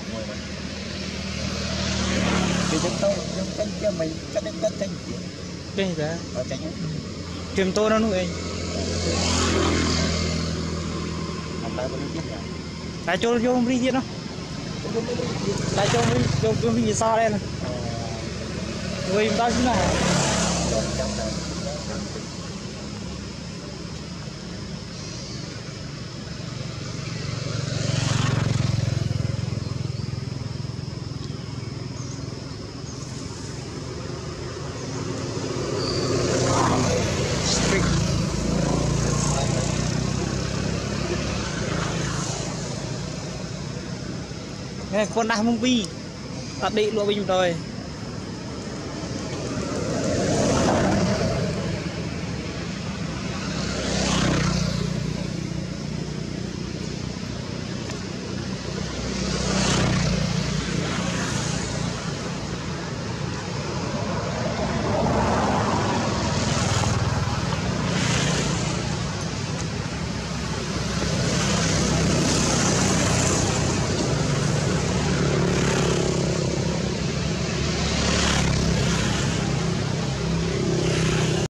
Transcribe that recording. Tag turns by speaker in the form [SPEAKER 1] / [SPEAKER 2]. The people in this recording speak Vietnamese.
[SPEAKER 1] ngồi mà thì chúng tôi chúng chân kia mình cái đến đất chân kia
[SPEAKER 2] cái gì
[SPEAKER 1] ở chân
[SPEAKER 2] kiếm tôi nó nuôi
[SPEAKER 1] làm lại bên kia
[SPEAKER 2] tại cho vô đi gì đó tại cho vô đi sao đây nè người ta chứ nào con đang mông vi đặt đi luôn bây giờ rồi